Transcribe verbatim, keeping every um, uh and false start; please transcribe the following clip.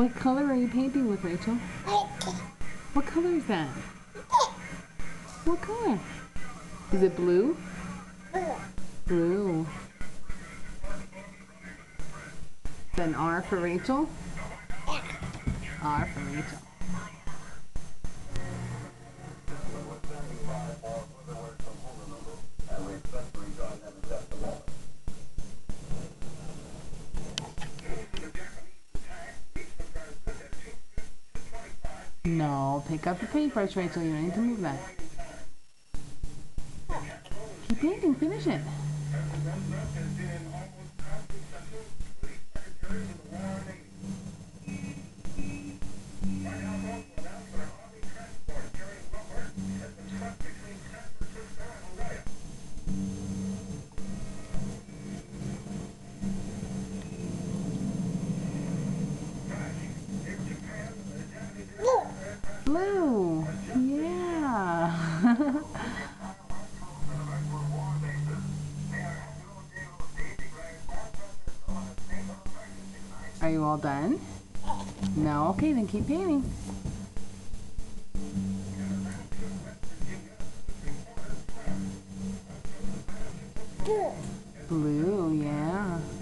What color are you painting with, Rachel? What color is that? What color? Is it blue? Blue. Then R for Rachel? R for Rachel. No, pick up the paintbrush, Rachel. You need to move that. Keep painting. Finish it. Blue. Yeah. Are you all done? No? Okay, then keep painting. Blue, yeah.